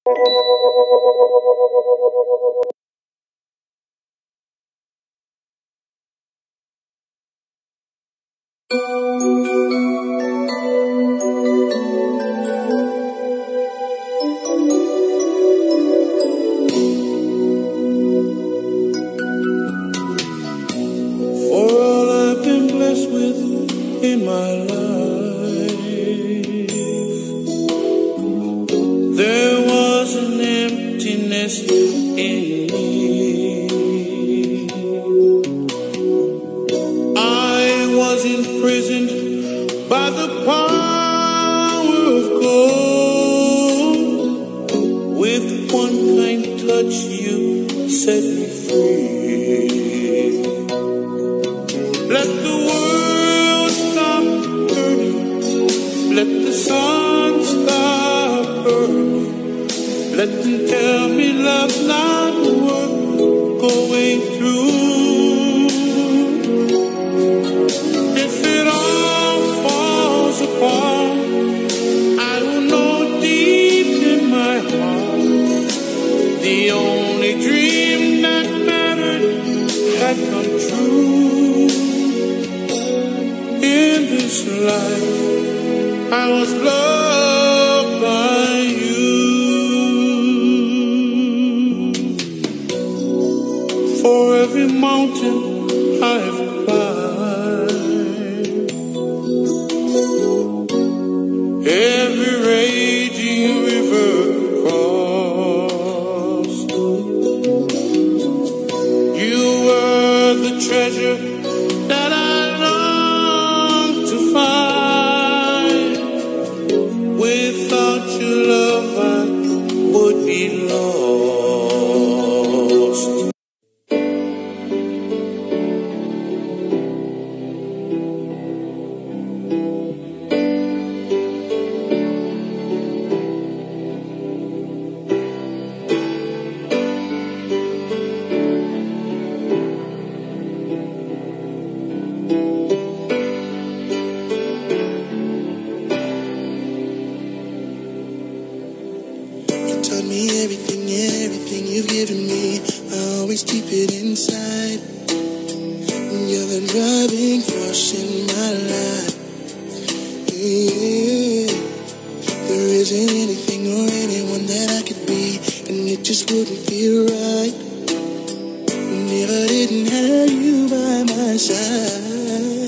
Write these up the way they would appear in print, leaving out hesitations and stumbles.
For all I've been blessed with in my life, there was an emptiness in me. I was imprisoned by the power of God. With one kind touch you set me free. Let the world stop turning. Let the sun stop burning. Let them tell me love's not worth going through. If it all falls apart, I will know deep in my heart the only dream that mattered had come true. In this life, I was loved by you. For every mountain I've climbed, every raging river crossed, you were the treasure that I longed to find. Without your love, I would be lost. You taught me everything you've given me. I always keep it inside. You're the driving force in my life. Yeah. There isn't anything or anyone that I could be, and it just wouldn't feel right if I didn't have you by my side.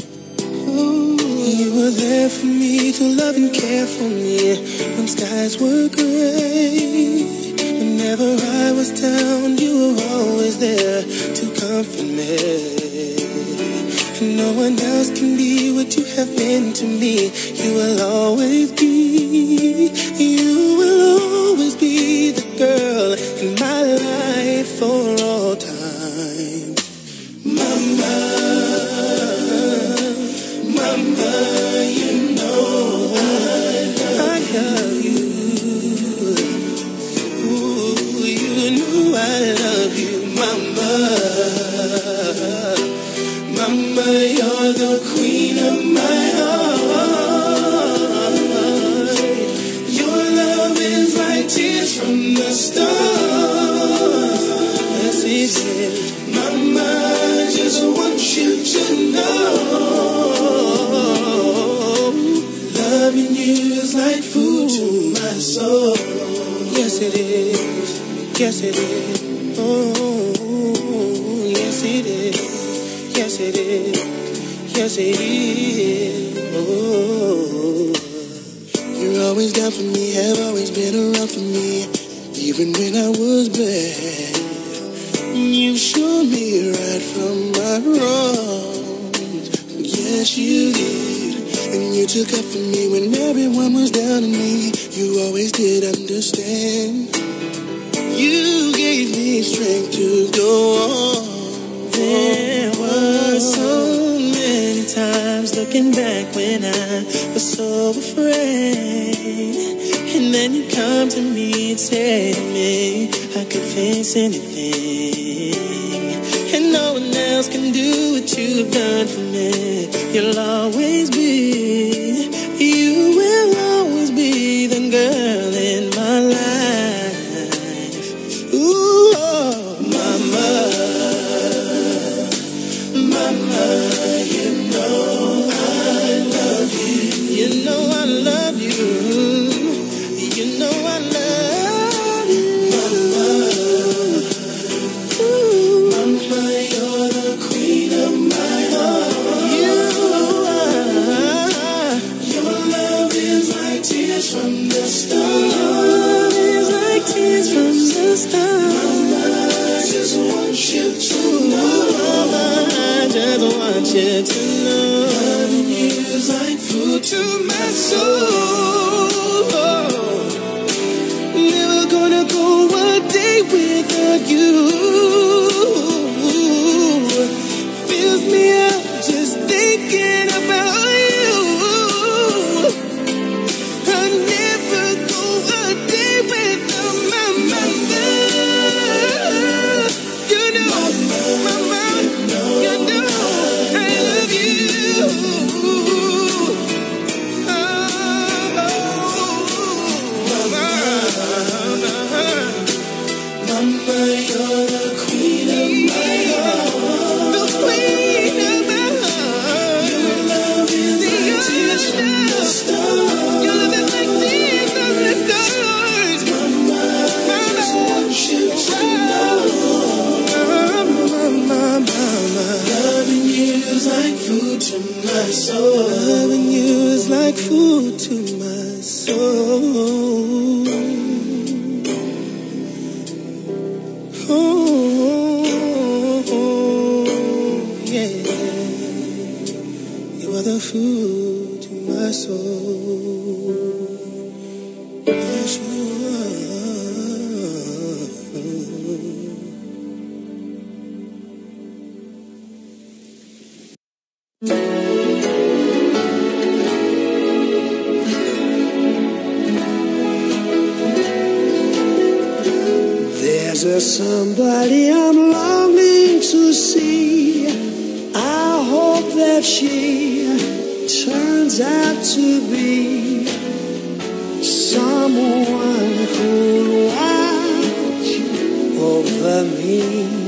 You were there for me to love and care for me when skies were gray. Whenever I was down, you were always there to comfort me. And no one else can be what you have been to me. You will always be, you will always be the girl in my life for all time. Mama, Mama, you know I love you. Ooh, you know I love you, Mama. Mama, you're the queen of my heart. Your love is like tears from the stars. Yes, it is. Mama, I just want you to know, loving you is like food to my soul. Yes, it is. Yes, it is. Oh, yes, it is. Yes, it is. Yes, it is. Oh, you're always down for me, have always been around for me, even when I was bad. You showed me right from my wrongs. Yes, you did. And you took up for me when everyone was down on me. You always did understand. You gave me strength to go on. There were so many times looking back when I was so afraid. And then you come to me and say to me, I could face anything. And no one else can do what you've done for me. You'll always be, you will always be the girl in my life. tears from the stars. Your love is like tears from the stars. Mama, I just want you to know. Mama, I just want you to know. Loving you is like food to my soul. Never gonna go a day without you. Fills me up just thinking about you. I'll never go a day without my mother. You know, mama, you know I love you. Mama, you're the queen of my heart. The queen of my heart. Your love is like tears from the stars. Your love is like tears from the stars. Mama, I just want you to know. Mama, Loving you is like food to my soul. loving you is like food to my soul. Yeah. You are the food to my soul. Yes, you There's a somebody I'm longing to see. I hope that she turns out to be someone who'll watch over me.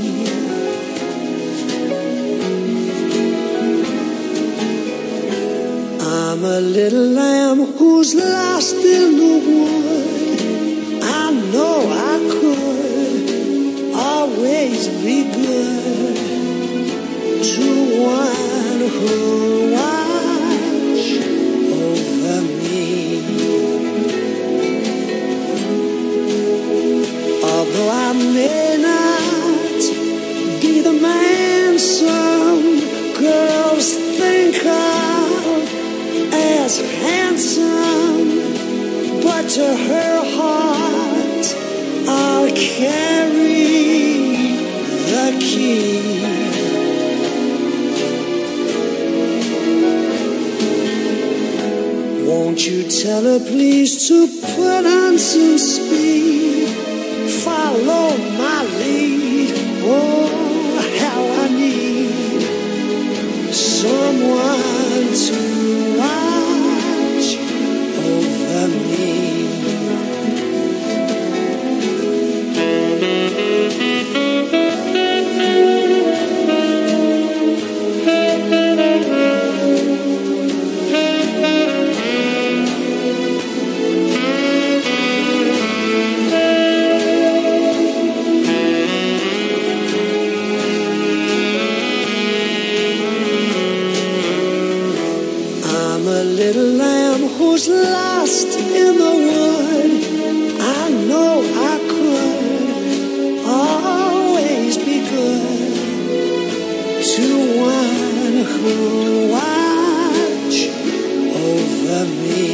I'm a little lamb who's lost in the wood. I know I could always be good to one who'll watch over me. Although I may not be the man some girls think of as handsome, but to her heart I'll carry the key. Won't you tell her please to put on some speed, follow my lead. Oh, how I need someone to watch over me. I'm a little lamb who's lost in the wood. I know I could always be good to one who'll watch over me.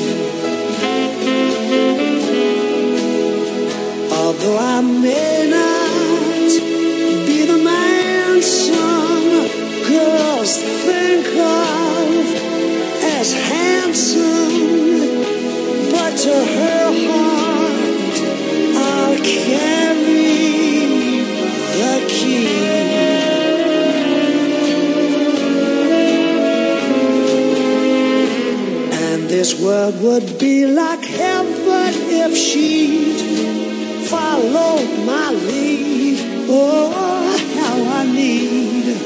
Although I may not be the man some girls think of as handsome, but to her heart I'll carry the key. And this world would be like heaven if she'd follow my lead. Oh, how I need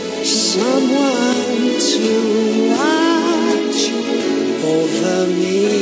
someone to watch over me.